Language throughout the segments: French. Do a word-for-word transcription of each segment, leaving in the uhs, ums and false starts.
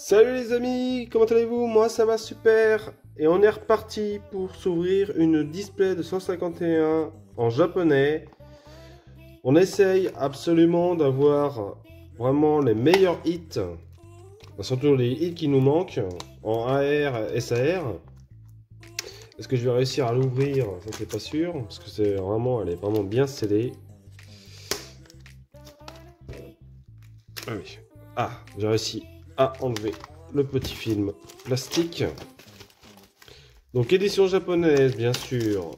Salut les amis, comment allez-vous? Moi ça va super. Et on est reparti pour s'ouvrir une display de cent cinquante et un en japonais. On essaye absolument d'avoir vraiment les meilleurs hits, surtout les hits qui nous manquent en A R, S A R. Est-ce que je vais réussir à l'ouvrir? Ça c'est pas sûr, parce que c'est vraiment, elle est vraiment bien scellée. Ah oui. Ah, j'ai réussi à enlever le petit film plastique. Donc édition japonaise, bien sûr.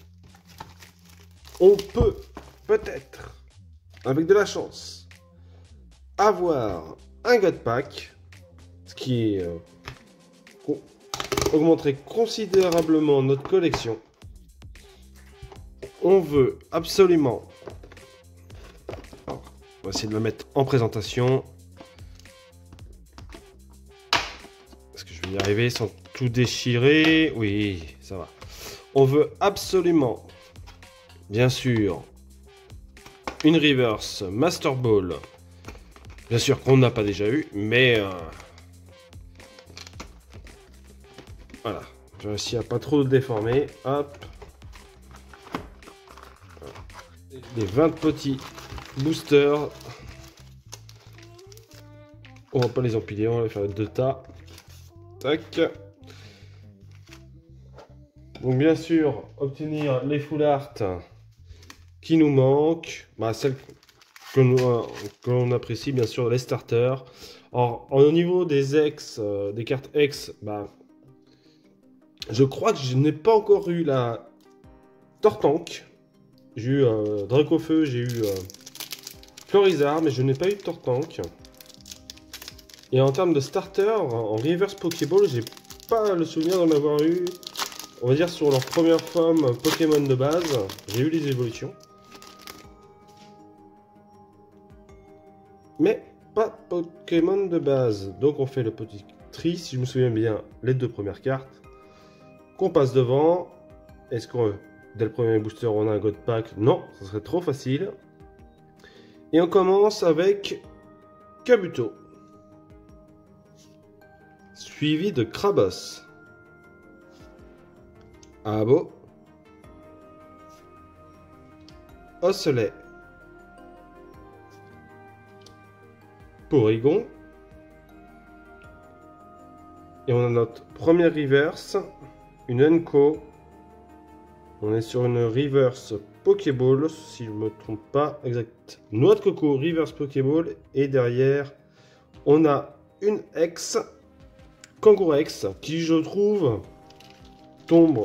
On peut peut-être, avec de la chance, avoir un God Pack, ce qui euh, augmenterait considérablement notre collection. On veut absolument... Alors, on va essayer de le mettre en présentation. Est-ce que je vais y arriver sans tout déchirer? Oui, ça va. On veut absolument, bien sûr, une Reverse Master Ball. Bien sûr qu'on n'a pas déjà eu, mais... Euh, voilà. J'ai réussi à pas trop déformer. Hop. Les vingt petits boosters. On va pas les empiler, on va les faire deux tas. Tac. Donc bien sûr, obtenir les full art qui nous manquent. Bah, celles que l'on que l'on apprécie, bien sûr, les starters. Alors, au niveau des ex, euh, des cartes ex, bah, je crois que je n'ai pas encore eu la Tortank. J'ai eu euh, Dracofeu, j'ai eu euh, Florizard, mais je n'ai pas eu de Tortank. Et en termes de starter, en reverse Pokéball, j'ai pas le souvenir d'en avoir eu. On va dire sur leur première forme Pokémon de base, j'ai eu les évolutions. Mais pas Pokémon de base. Donc on fait le petit tri, si je me souviens bien, les deux premières cartes. Qu'on passe devant. Est-ce qu'on, dès le premier booster, on a un God Pack? Non, ça serait trop facile. Et on commence avec Kabuto. Suivi de Krabos. Abo. Osselet. Porygon. Et on a notre première reverse, une Enco. On est sur une reverse Pokéball, si je ne me trompe pas, exact. Noix de coco, reverse Pokéball. Et derrière, on a une ex, Kangourex, qui je trouve tombe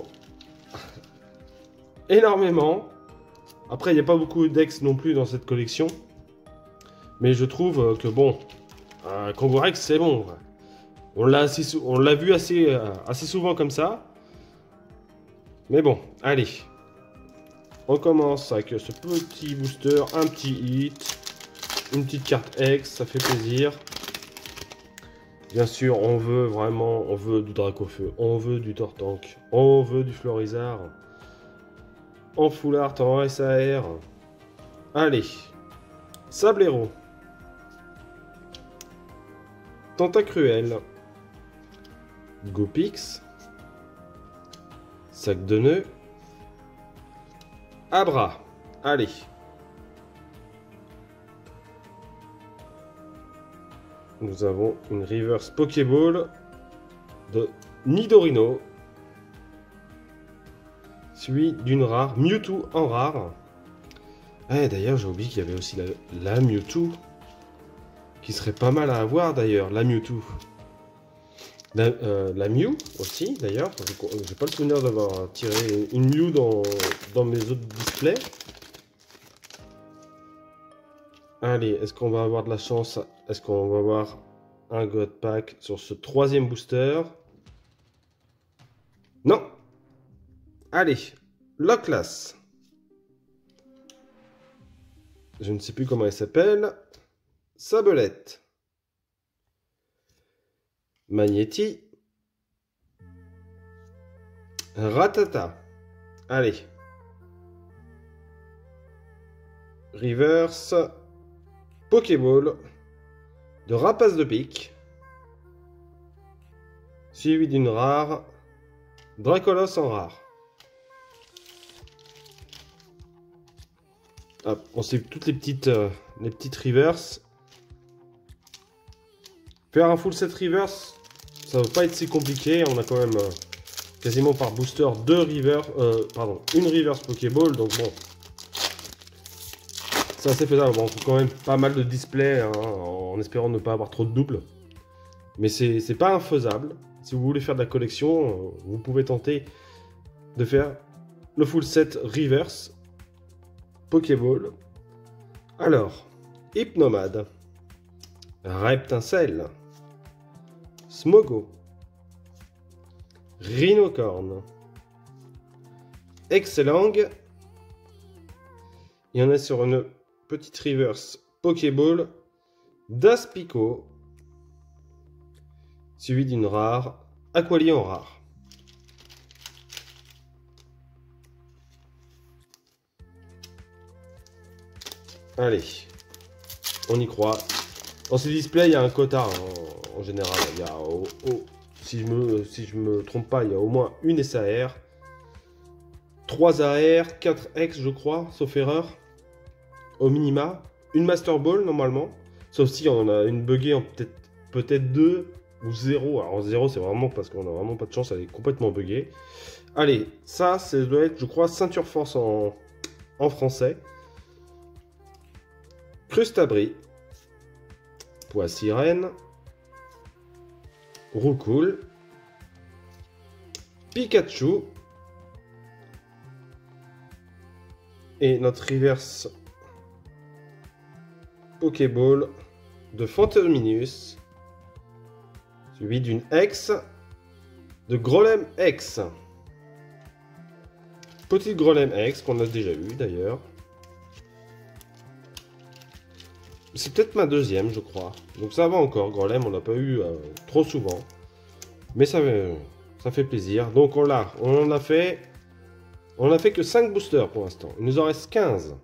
énormément. Après, il n'y a pas beaucoup d'ex non plus dans cette collection. Mais je trouve que bon, euh, Kangourex c'est bon. On l'a on l'a vu assez, euh, assez souvent comme ça. Mais bon, allez. On commence avec ce petit booster, un petit hit, une petite carte ex, ça fait plaisir. Bien sûr, on veut vraiment, on veut du Dracofeu, on veut du Tortank, on veut du Florizard. En full art, en S A R. Allez. Sablero. Tentacruel. Gopix. Sac de nœuds. Abra. Allez. Nous avons une reverse Pokéball de Nidorino. Suivi d'une rare Mewtwo en rare. Ah, d'ailleurs, j'ai oublié qu'il y avait aussi la, la Mewtwo. Qui serait pas mal à avoir d'ailleurs, la Mewtwo. La, euh, la Mew aussi d'ailleurs. J'ai pas le souvenir d'avoir tiré une Mew dans, dans mes autres displays. Allez, est-ce qu'on va avoir de la chance? Est-ce qu'on va avoir un God Pack sur ce troisième booster? Non. Allez, Locklass. Je ne sais plus comment elle s'appelle. Sabelette. Magnéti. Ratata. Allez. Reverse. Pokéball. De Rapace de pique. Suivi d'une rare. Dracolos en rare. Hop, on sait toutes les petites, euh, les petites reverse. Faire un full set reverse, ça va pas être si compliqué. On a quand même euh, quasiment par booster deux reverse, euh, pardon, une reverse Pokéball. Donc bon, c'est assez faisable. Bon, on trouve quand même pas mal de displays hein, en espérant ne pas avoir trop de doubles. Mais c'est pas infaisable. Si vous voulez faire de la collection, euh, vous pouvez tenter de faire le full set reverse Pokéball. Alors, Hypnomade, Reptincelle, Smogo, Rhinocorn, Excellang. Il y en a sur une petite reverse Pokéball d'Aspico, suivi d'une rare Aqualie en rare. Allez, on y croit. Dans ces displays, il y a un quota en, en général. Il y a, oh, oh, si je me, si je me trompe pas, il y a au moins une S A R, trois A R, quatre X, je crois, sauf erreur, au minima. Une Master Ball normalement, sauf si on a une buggée en peut-être peut-être deux ou zéro. Alors zéro, c'est vraiment parce qu'on a vraiment pas de chance, elle est complètement buggée. Allez, ça, ça doit être, je crois, Ceinture Force en, en français. Crustabri, Pois Sirène, Roucoule, Pikachu et notre reverse Pokéball de Fantominus, suivi d'une X de Grolem X. Petite Grolem X qu'on a déjà eu d'ailleurs. C'est peut-être ma deuxième, je crois. Donc ça va encore, Grolem, on l'a pas eu euh, trop souvent. Mais ça, euh, ça fait plaisir. Donc on l'a, on a fait... On a fait que cinq boosters pour l'instant. Il nous en reste quinze.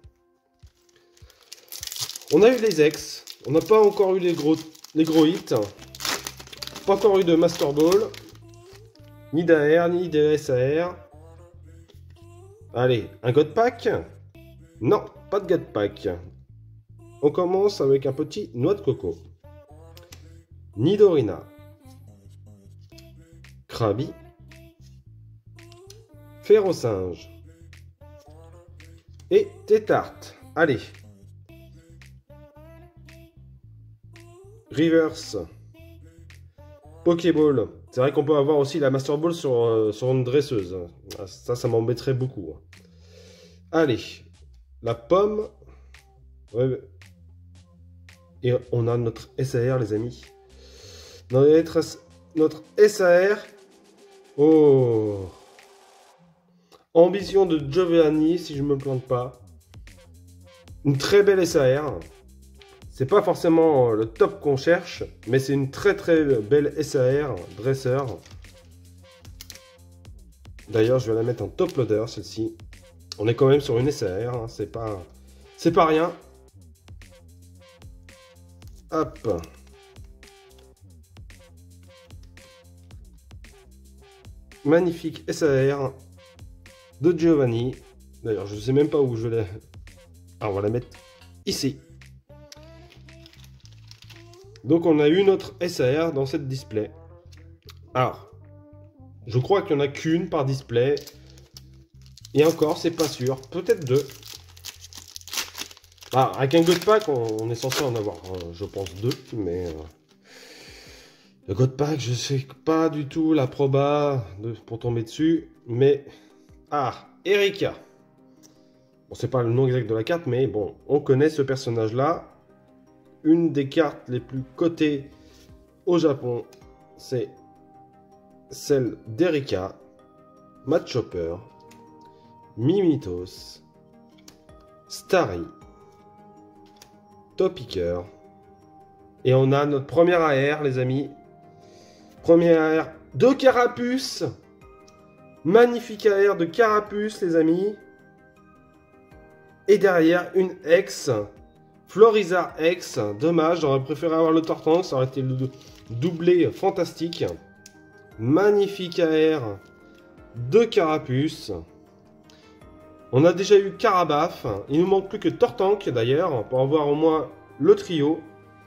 On a eu les ex. On n'a pas encore eu les gros, les gros hits. Pas encore eu de Master Ball. Ni d'A R, ni de S A R. Allez, un God Pack? Non, pas de God Pack. On commence avec un petit noix de coco. Nidorina. Krabi. Ferrosinge. Et Tétarte. Allez. Reverse. Pokéball. C'est vrai qu'on peut avoir aussi la Master Ball sur, euh, sur une dresseuse. Ça, ça m'embêterait beaucoup. Allez. La pomme. Ouais. Et on a notre S A R, les amis. Notre, notre S A R. Oh. Ambition de Giovanni, si je ne me plante pas. Une très belle S A R. C'est pas forcément le top qu'on cherche, mais c'est une très très belle S A R dresseur. D'ailleurs, je vais la mettre en top loader, celle-ci. On est quand même sur une S A R, hein, c'est pas, c'est pas rien. Hop. Magnifique S A R de Giovanni. D'ailleurs, je ne sais même pas où je vais la... Ah, on va la mettre ici. Donc, on a eu notre S A R dans cette display. Alors, je crois qu'il n'y en a qu'une par display. Et encore, c'est pas sûr. Peut-être deux. Ah, avec un God Pack, on, on est censé en avoir, euh, je pense, deux. Mais euh, le God Pack, je sais pas du tout la proba de, pour tomber dessus. Mais... Ah, Erika. Bon, c'est pas le nom exact de la carte, mais bon, on connaît ce personnage-là. Une des cartes les plus cotées au Japon, c'est celle d'Erika, Machopper, Mimitos, Starry, Topiker. Et on a notre première A R, les amis. Première A R de Carapuce. Magnifique A R de Carapuce, les amis. Et derrière, une X. Florizard X. Dommage, j'aurais préféré avoir le Tortank. Ça aurait été le doublé fantastique. magnifique A R de Carapuce. On a déjà eu Carabaf. Il nous manque plus que Tortank d'ailleurs pour avoir au moins le trio.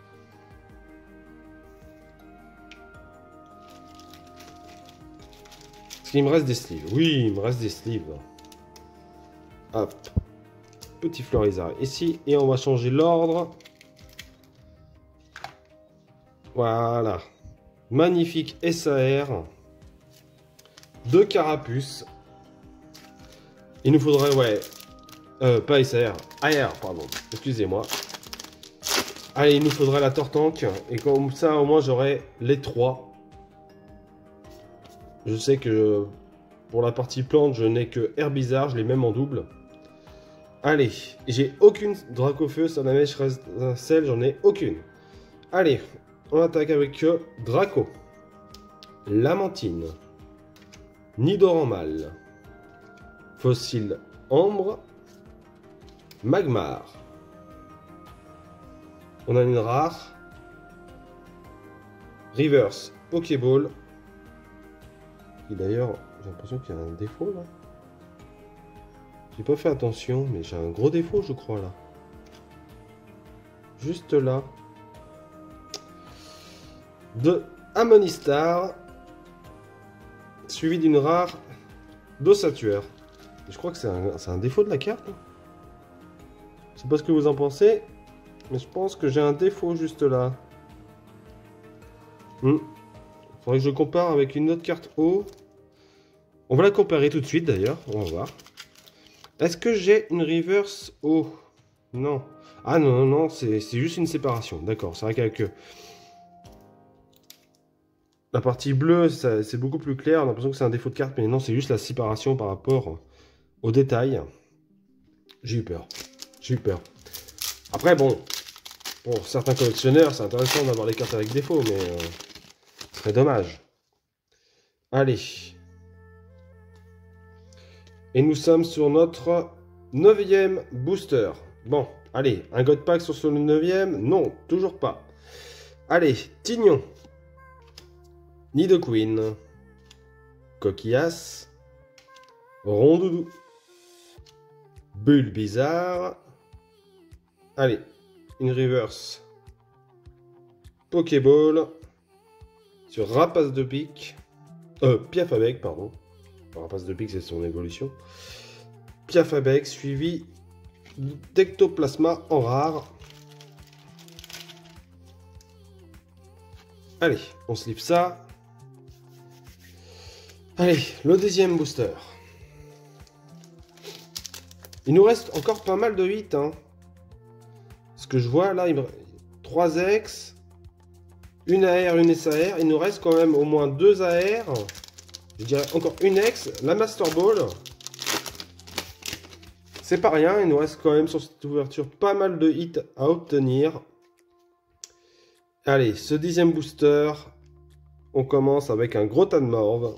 Est-ce qu'il me reste des sleeves? Oui, il me reste des sleeves. Hop. Petit Florizard ici. Et on va changer l'ordre. Voilà. Magnifique S A R de Carapuce. Il nous faudrait, ouais, euh, pas S A R, A R, pardon, excusez-moi. Allez, il nous faudrait la Tortank, et comme ça, au moins, j'aurai les trois. Je sais que pour la partie plante, je n'ai que Herbizarre, je l'ai même en double. Allez, j'ai aucune Dracofeu, Salamèche, Rincelle, j'en ai aucune. Allez, on attaque avec euh, Draco, Lamantine, Nidoranmal, Fossile Ambre, Magmar. On a une rare, Reverse Pokéball. Et d'ailleurs, j'ai l'impression qu'il y a un défaut là. J'ai pas fait attention, mais j'ai un gros défaut, je crois là. Juste là. De Amonistar, suivi d'une rare d'Ossatueur. Je crois que c'est un, un défaut de la carte. Je sais pas ce que vous en pensez, mais je pense que j'ai un défaut juste là. Hmm. Faudrait que je compare avec une autre carte haut. On va la comparer tout de suite d'ailleurs, on va voir. Est-ce que j'ai une reverse haut? Non. Ah non, non, non, c'est juste une séparation. D'accord, c'est vrai qu'avec la partie bleue, c'est beaucoup plus clair. On a l'impression que c'est un défaut de carte, mais non, c'est juste la séparation par rapport au détail. J'ai eu peur. J'ai eu peur. Après, bon, pour certains collectionneurs, c'est intéressant d'avoir les cartes avec défaut, mais euh, ce serait dommage. Allez. Et nous sommes sur notre neuvième booster. Bon, allez, un God Pack sur ce neuvième? Non, toujours pas. Allez, Tignon. Nidoqueen. Coquillas. Rondoudou. Bulbizarre. Allez, une reverse. Pokéball. Sur Rapace de Pique. Euh, Piafabec, pardon. Rapace de Pique, c'est son évolution. Piafabec, suivi d'Ectoplasma en rare. Allez, on slip ça. Allez, le deuxième booster. Il nous reste encore pas mal de hits. Hein. Ce que je vois là, il me... trois X, une A R, une S A R. Il nous reste quand même au moins deux A R. Je dirais encore une X, la Master Ball. C'est pas rien, il nous reste quand même sur cette ouverture pas mal de hits à obtenir. Allez, ce dixième booster, on commence avec un gros tas de morve,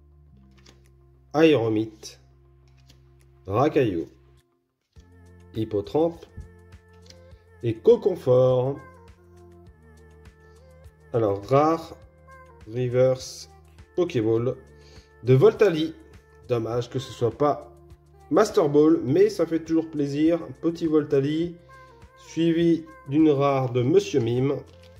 Aéromite, Racaillou, Hippotrampe et Coconfort. Alors, rare, reverse, Pokéball de Voltali. Dommage que ce soit pas Master Ball, mais ça fait toujours plaisir. Petit Voltali, suivi d'une rare de Monsieur Mime.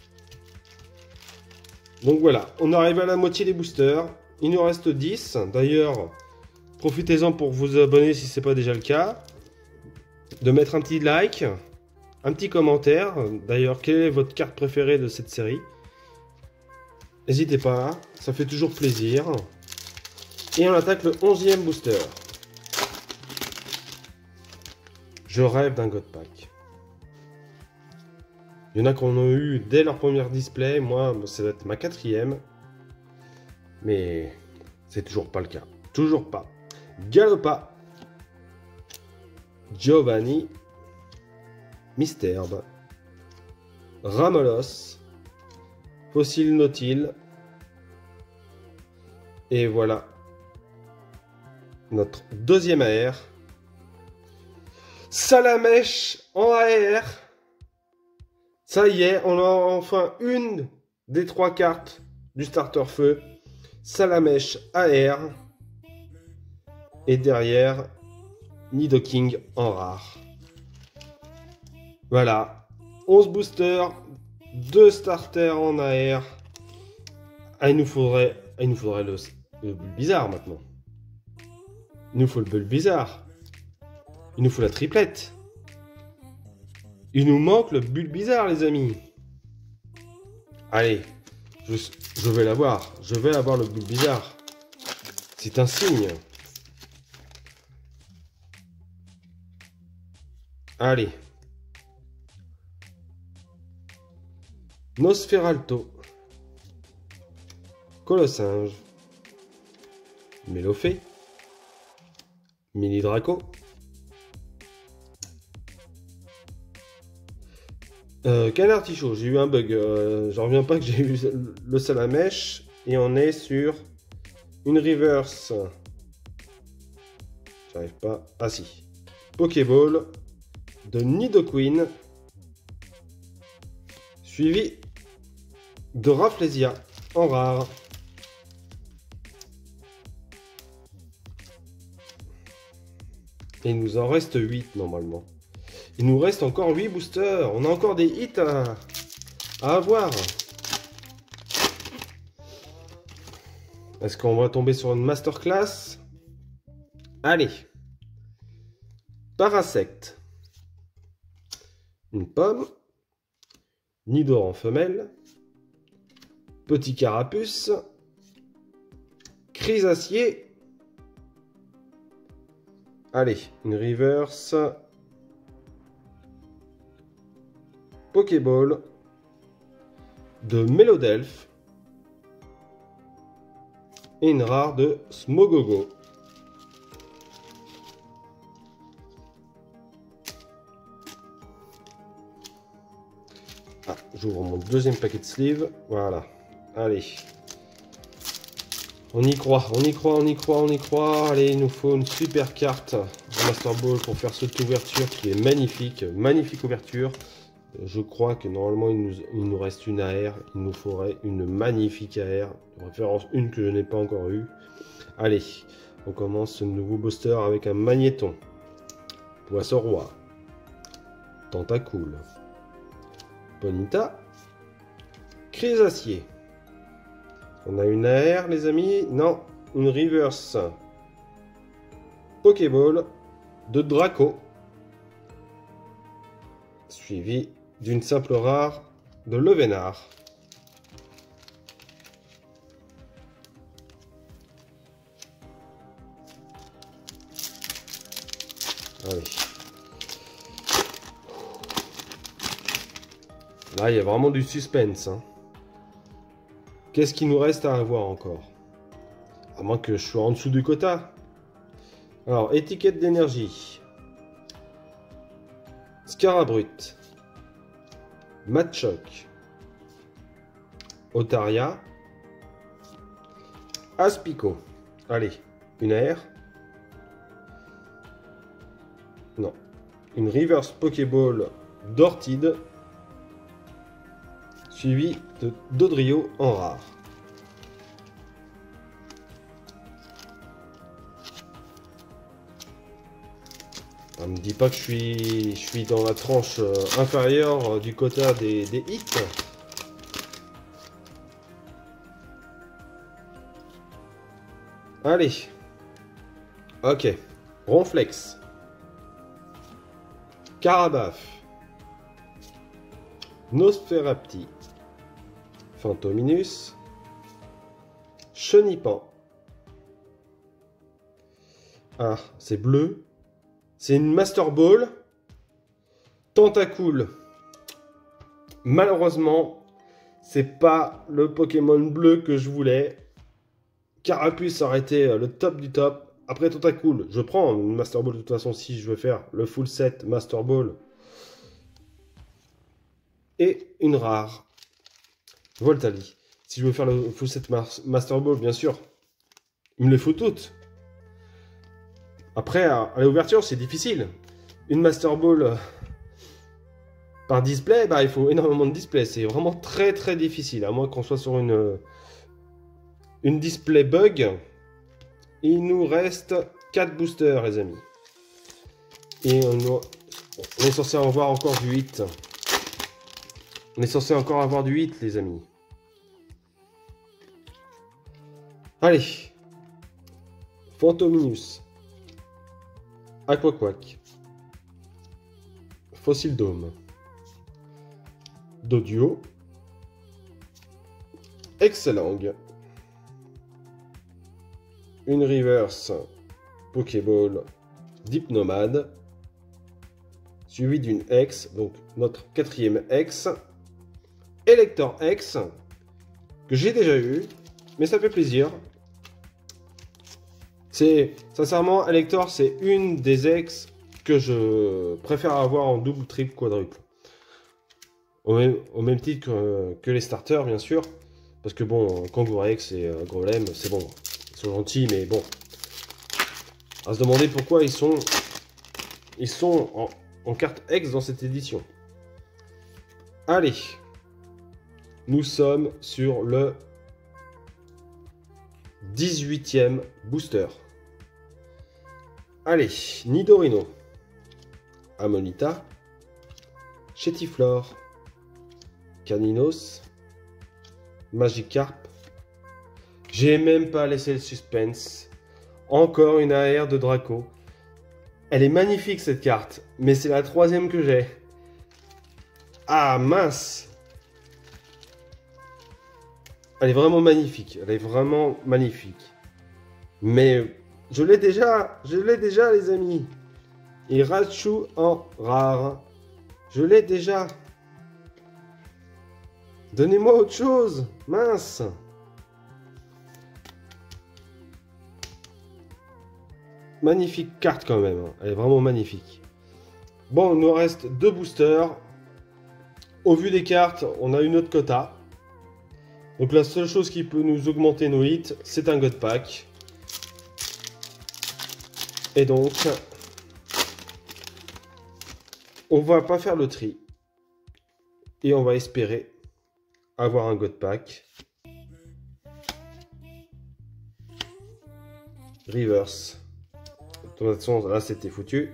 Donc voilà, on arrive à la moitié des boosters. Il nous reste dix. D'ailleurs, profitez-en pour vous abonner si ce n'est pas déjà le cas. De mettre un petit like, un petit commentaire. D'ailleurs, quelle est votre carte préférée de cette série? N'hésitez pas, ça fait toujours plaisir. Et on attaque le onzième booster. Je rêve d'un God Pack. Il y en a qu'on a eu dès leur première display. Moi, ça va être ma quatrième. Mais c'est toujours pas le cas. Toujours pas. Galopa. Giovanni. Misterbe. Ramolos. Fossile Nautile. Et voilà. Notre deuxième A R. Salamèche en A R. Ça y est, on a enfin une des trois cartes du starter feu. Salamèche A R. Et derrière, Nidoking en rare. Voilà. onze boosters, deux starters en A R. Ah, il nous faudrait, il nous faudrait le, le Bulbizarre maintenant. Il nous faut le Bulbizarre. Il nous faut la triplette. Il nous manque le Bulbizarre, les amis. Allez, je, je vais l'avoir. Je vais avoir le Bulbizarre. C'est un signe. Allez. Nosferalto. Colossinge. Mélofée. Mini Draco. Euh, Canard Tichot, j'ai eu un bug. Euh, J'en reviens pas que j'ai eu le Salamèche. Et on est sur une reverse. J'arrive pas. Ah si. Pokéball de Nidoqueen. Suivi de Rafflesia en rare. Et il nous en reste huit normalement. Il nous reste encore huit boosters. On a encore des hits à, à avoir. Est-ce qu'on va tomber sur une masterclass? Allez. Parasect. Une pomme. Nidor en femelle. Petit carapuce. Chrysacier. Allez, une reverse. Pokéball de Mélodelph et une rare de Smogogo. Ah, j'ouvre mon deuxième paquet de sleeves. Voilà. Allez. On y croit, on y croit, on y croit, on y croit. Allez, il nous faut une super carte en Master Ball pour faire cette ouverture qui est magnifique. Magnifique ouverture. Je crois que normalement il nous, il nous reste une A R. Il nous faudrait une magnifique A R. De référence une que je n'ai pas encore eue. Allez, on commence ce nouveau booster avec un magnéton. Poisson roi. Tentacool. Ponyta. Chrysacier. On a une A R, les amis. Non, une reverse. Pokéball de Draco. Suivi d'une simple rare de Levenard. Allez. Là, il y a vraiment du suspense. Hein. Qu'est-ce qu'il nous reste à avoir encore? À moins que je sois en dessous du quota. Alors, étiquette d'énergie. Scarabrut. Machoc. Otaria. Aspico. Allez, une A R. Non. Une reverse Pokéball d'Ortide. Suivi de Dodrio en rare. On me dit pas que je suis, je suis dans la tranche euh, inférieure euh, du quota des, des hits. Allez. Ok. Ronflex. Carabaf. Nosferapti. Fantominus. Chenipan. Ah, c'est bleu. C'est une Master Ball. Tentacool. Malheureusement, c'est pas le Pokémon bleu que je voulais. Carapuce aurait été le top du top. Après Tentacool, je prends une Master Ball de toute façon si je veux faire le full set Master Ball. Et une rare. Voltali. Si je veux faire le full set Master Ball, bien sûr, il me les faut toutes. Après, à l'ouverture, c'est difficile. Une Master Ball euh, par display, bah, il faut énormément de display. C'est vraiment très très difficile, à moins qu'on soit sur une, une display bug. Il nous reste quatre boosters, les amis. Et on, a... on est censé avoir encore du huit. On est censé encore avoir du huit, les amis. Allez. Phantominus. Aquaquack. Fossil Dome. Doduo. Excellent. Une reverse Pokéball Dipnomade. Suivi d'une X, donc notre quatrième X. Elector X. Que j'ai déjà eu. Mais ça fait plaisir. C'est, sincèrement, Elector, c'est une des X que je préfère avoir en double, triple, quadruple. Au même, au même titre que, que les starters, bien sûr. Parce que bon, Kangourex et euh, Golem, c'est bon. Ils sont gentils, mais bon. À se demander pourquoi ils sont, ils sont en, en carte X dans cette édition. Allez. Nous sommes sur le dix-huitième booster. Allez, Nidorino. Amonita. Chetiflore. Caninos. Magikarp. J'ai même pas laissé le suspense. Encore une A R de Draco. Elle est magnifique cette carte, mais c'est la troisième que j'ai. Ah mince! Elle est vraiment magnifique. Elle est vraiment magnifique. Mais je l'ai déjà. Je l'ai déjà, les amis. Et Raichu en rare. Je l'ai déjà. Donnez-moi autre chose. Mince. Magnifique carte quand même. Elle est vraiment magnifique. Bon, il nous reste deux boosters. Au vu des cartes, on a une autre quota. Donc la seule chose qui peut nous augmenter nos hits, c'est un God Pack. Et donc, on va pas faire le tri. Et on va espérer avoir un God Pack. Reverse. De toute façon, là c'était foutu.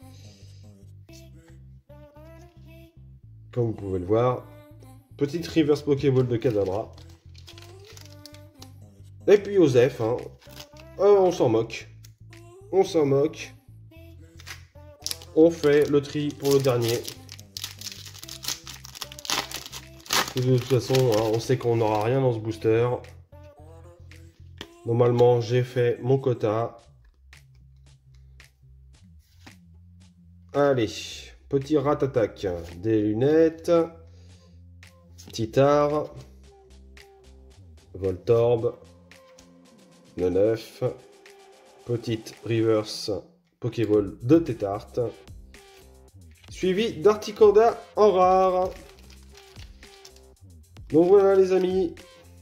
Comme vous pouvez le voir. Petite reverse Pokéball de Kadabra. Et puis Osef, hein. Oh, on s'en moque. On s'en moque. On fait le tri pour le dernier. Et de toute façon, hein, on sait qu'on n'aura rien dans ce booster. Normalement, j'ai fait mon quota. Allez, petit rat-attaque. Des lunettes. Titard. Voltorb. neuf. Petite reverse Pokéball de Tétart. Suivi d'Articoda en rare. Donc voilà les amis.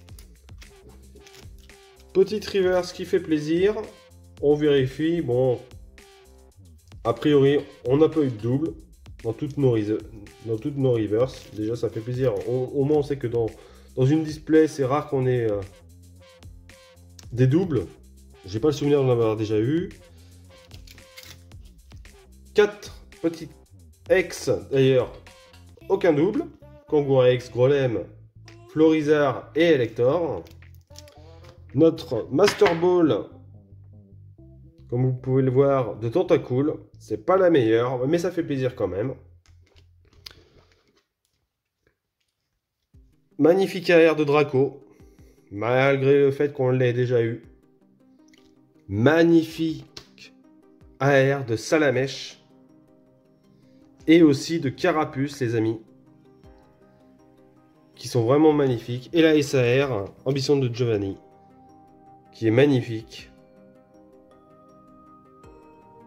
Petite reverse qui fait plaisir. On vérifie. Bon. A priori, on n'a pas eu de double dans toutes nos, dans toutes nos reverses. Déjà, ça fait plaisir. On, au moins, on sait que dans, dans une display, c'est rare qu'on ait euh, des doubles. J'ai pas le souvenir d'en avoir déjà eu. quatre petites X, d'ailleurs, aucun double. Kangourex, Golem, Florizard et Elector. Notre Master Ball, comme vous pouvez le voir, de Tentacool. C'est pas la meilleure, mais ça fait plaisir quand même. Magnifique A R de Draco, malgré le fait qu'on l'ait déjà eu. Magnifique A R de Salamèche. Et aussi de Carapuce, les amis. Qui sont vraiment magnifiques. Et la S A R, Ambition de Giovanni. Qui est magnifique.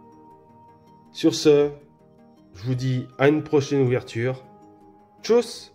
Sur ce, je vous dis à une prochaine ouverture. Tchuss!